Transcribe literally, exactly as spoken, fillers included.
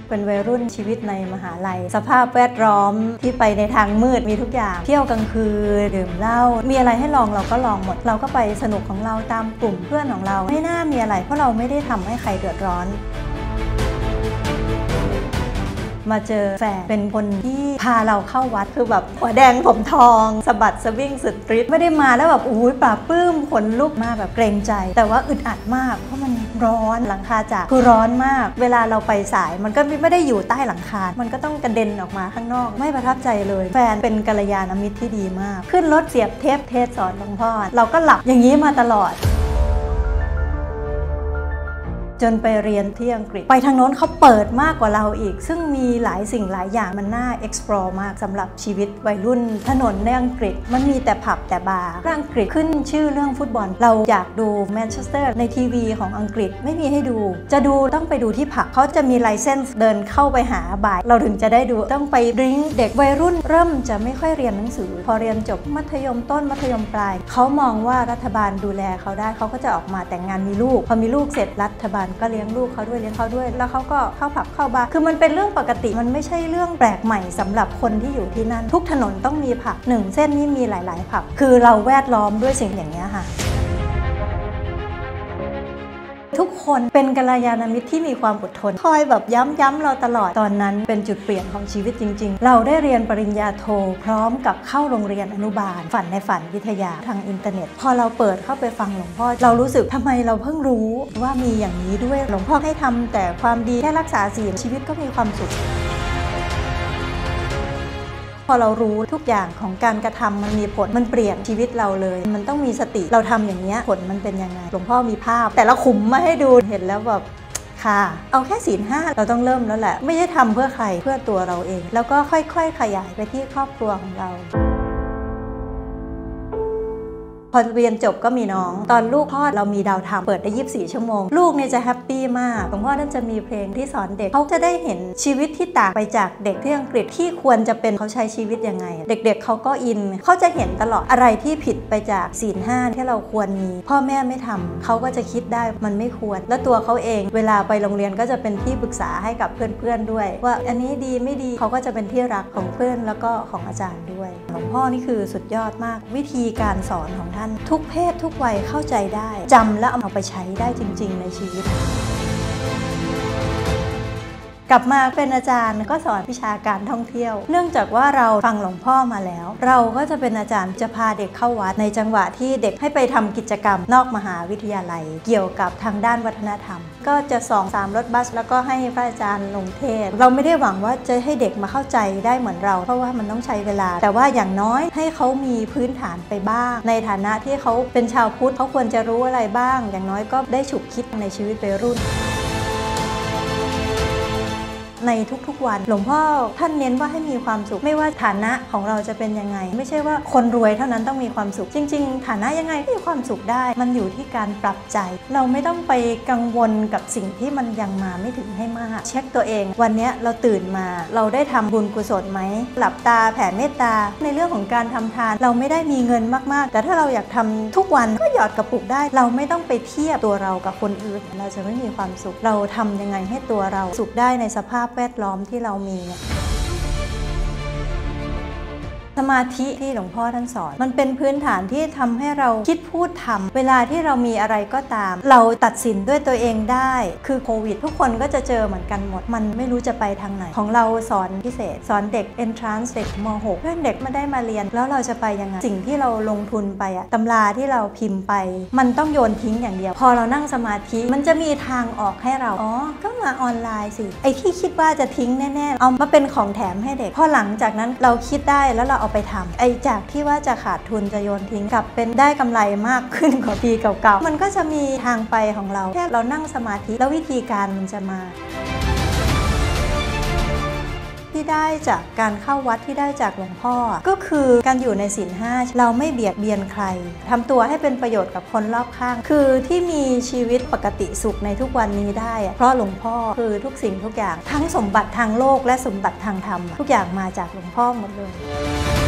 เป็นวัยรุ่นชีวิตในมหาลัยสภาพแวดล้อมที่ไปในทางมืดมีทุกอย่างเที่ยวกลางคืนดื่มเหล้ามีอะไรให้ลองเราก็ลองหมดเราก็ไปสนุกของเราตามกลุ่มเพื่อนของเราไม่น่ามีอะไรเพราะเราไม่ได้ทำให้ใครเดือดร้อนมาเจอแฟนเป็นคนที่พาเราเข้าวัดคือแบบหัวแดงผมทองสะบัดสะวิ่งสุดฤทธิ์ไม่ได้มาแล้วแบบอุ้ยปลาบปลื้มขนลุกมาแบบเกรงใจแต่ว่าอึดอัดมากเพราะมันร้อนหลังคาจากคือร้อนมากเวลาเราไปสายมันก็ไม่ได้อยู่ใต้หลังคามันก็ต้องกระเด็นออกมาข้างนอกไม่ประทับใจเลยแฟนเป็นกัลยาณมิตรที่ดีมากขึ้นรถเสียบเทปเทศสอนหลวงพ่อเราก็หลับอย่างนี้มาตลอดจนไปเรียนที่อังกฤษไปทางโน้นเขาเปิดมากกว่าเราอีกซึ่งมีหลายสิ่งหลายอย่างมันน่า explore มากสำหรับชีวิตวัยรุ่นถนนในอังกฤษมันมีแต่ผับแต่บาร์อังกฤษขึ้นชื่อเรื่องฟุตบอลเราอยากดูแมนเชสเตอร์ในทีวีของอังกฤษไม่มีให้ดูจะดูต้องไปดูที่ผับเขาจะมีไลเซนส์เดินเข้าไปหาบาร์เราถึงจะได้ดูต้องไปดริ้งเด็กวัยรุ่นเริ่มจะไม่ค่อยเรียนหนังสือพอเรียนจบมัธยมต้นมัธยมปลายเขามองว่ารัฐบาลดูแลเขาได้เขาก็จะออกมาแต่งงานมีลูกพอมีลูกเสร็จรัฐบาลก็เลี้ยงลูกเขาด้วยเลี้ยงเขาด้วยแล้วเขาก็เข้าผับเข้าบาร์คือมันเป็นเรื่องปกติมันไม่ใช่เรื่องแปลกใหม่สำหรับคนที่อยู่ที่นั่นทุกถนนต้องมีผับหนึ่งเส้นนี้มีหลายๆผับคือเราแวดล้อมด้วยสิ่งอย่างนี้ค่ะทุกคนเป็นกัลยาณมิตรที่มีความอดทนคอยแบบย้ำๆเราตลอดตอนนั้นเป็นจุดเปลี่ยนของชีวิตจริงๆเราได้เรียนปริญญาโทพร้อมกับเข้าโรงเรียนอนุบาลฝันในฝันวิทยาทางอินเทอร์เน็ตพอเราเปิดเข้าไปฟังหลวงพ่อเรารู้สึกทำไมเราเพิ่งรู้ว่ามีอย่างนี้ด้วยหลวงพ่อให้ทำแต่ความดีแค่รักษาศีลชีวิตก็มีความสุขพอเรารู้ทุกอย่างของการกระทำมันมีผลมันเปลี่ยนชีวิตเราเลยมันต้องมีสติเราทำอย่างนี้ผลมันเป็นยังไงหลวงพ่อมีภาพแต่ละขุมมาให้ดูเห็นแล้วแบบค่ะเอาแค่ศีลห้าเราต้องเริ่มแล้วแหละไม่ใช่ทำเพื่อใครเพื่อตัวเราเองแล้วก็ค่อยๆขยายไปที่ครอบครัวของเราพอเรียนจบก็มีน้องตอนลูกคลอดเรามีดาวธรรมเปิดได้ยี่สิบสี่ชั่วโมงลูกเนี่ยจะแฮปปี้มากหลวงพ่อท่านจะมีเพลงที่สอนเด็กเขาจะได้เห็นชีวิตที่ต่างไปจากเด็กที่อังกฤษที่ควรจะเป็นเขาใช้ชีวิตยังไงเด็กๆ เ, เขาก็อินเขาจะเห็นตลอดอะไรที่ผิดไปจากศีลห้าที่เราควรมีพ่อแม่ไม่ทำเขาก็จะคิดได้มันไม่ควรแล้วตัวเขาเองเวลาไปโรงเรียนก็จะเป็นที่ปรึกษาให้กับเพื่อนๆด้วยว่าอันนี้ดีไม่ดีเขาก็จะเป็นที่รักของเพื่อนแล้วก็ของอาจารย์ด้วยหลวงพ่อนี่คือสุดยอดมากวิธีการสอนของท่านทุกเพศทุกวัยเข้าใจได้จำและเอาไปใช้ได้จริงๆในชีวิตกลับมาเป็นอาจารย์ก็สอนวิชาการท่องเที่ยวเนื่องจากว่าเราฟังหลวงพ่อมาแล้วเราก็จะเป็นอาจารย์จะพาเด็กเข้าวัดในจังหวะที่เด็กให้ไปทำกิจกรรมนอกมหาวิทยาลัยเกี่ยวกับทางด้านวัฒนธรรมก็จะสองสามรถบัสแล้วก็ให้พระอาจารย์ลงเทศเราไม่ได้หวังว่าจะให้เด็กมาเข้าใจได้เหมือนเราเพราะว่ามันต้องใช้เวลาแต่ว่าอย่างน้อยให้เขามีพื้นฐานไปบ้างในฐานะที่เขาเป็นชาวพุทธเขาควรจะรู้อะไรบ้างอย่างน้อยก็ได้ฉุกคิดในชีวิตวัยรุ่นในทุกๆวันหลวงพ่อท่านเน้นว่าให้มีความสุขไม่ว่าฐานะของเราจะเป็นยังไงไม่ใช่ว่าคนรวยเท่านั้นต้องมีความสุขจริงๆฐานะยังไงก็มีความสุขได้มันอยู่ที่การปรับใจเราไม่ต้องไปกังวลกับสิ่งที่มันยังมาไม่ถึงให้มากเช็คตัวเองวันนี้เราตื่นมาเราได้ทำบุญกุศลไหมหลับตาแผ่เมตตาในเรื่องของการทำทานเราไม่ได้มีเงินมากๆแต่ถ้าเราอยากทำทุกวันก็หยอดกระปุกได้เราไม่ต้องไปเทียบตัวเรากับคนอื่นเราจะไม่มีความสุขเราทำยังไงให้ตัวเราสุขได้ในสภาพแวดล้อมที่เรามีสมาธิที่หลวงพ่อท่านสอนมันเป็นพื้นฐานที่ทำให้เราคิดพูดทำเวลาที่เรามีอะไรก็ตามเราตัดสินด้วยตัวเองได้คือโควิดทุกคนก็จะเจอเหมือนกันหมดมันไม่รู้จะไปทางไหนของเราสอนพิเศษสอนเด็ก Entrance เด็กม หก เพื่อนเด็กไม่ได้มาเรียนแล้วเราจะไปยังไงสิ่งที่เราลงทุนไปอะตำราที่เราพิมพ์ไปมันต้องโยนทิ้งอย่างเดียวพอเรานั่งสมาธิมันจะมีทางออกให้เราอ๋อก็มาออนไลน์สิไอ้ที่คิดว่าจะทิ้งแน่ๆเอามาเป็นของแถมให้เด็กพอหลังจากนั้นเราคิดได้แล้วเราเอาไปทำไอ้จากที่ว่าจะขาดทุนจะโยนทิ้งกลับเป็นได้กำไรมากขึ้นกว่าปีเก่าๆมันก็จะมีทางไปของเราแค่เรานั่งสมาธิแล้ววิธีการมันจะมาที่ได้จากการเข้าวัดที่ได้จากหลวงพ่อก็คือการอยู่ในศีลห้าเราไม่เบียดเบียนใครทำตัวให้เป็นประโยชน์กับคนรอบข้างคือที่มีชีวิตปกติสุขในทุกวันนี้ได้เพราะหลวงพ่อคือทุกสิ่งทุกอย่างทั้งสมบัติทางโลกและสมบัติทางธรรมทุกอย่างมาจากหลวงพ่อหมดเลย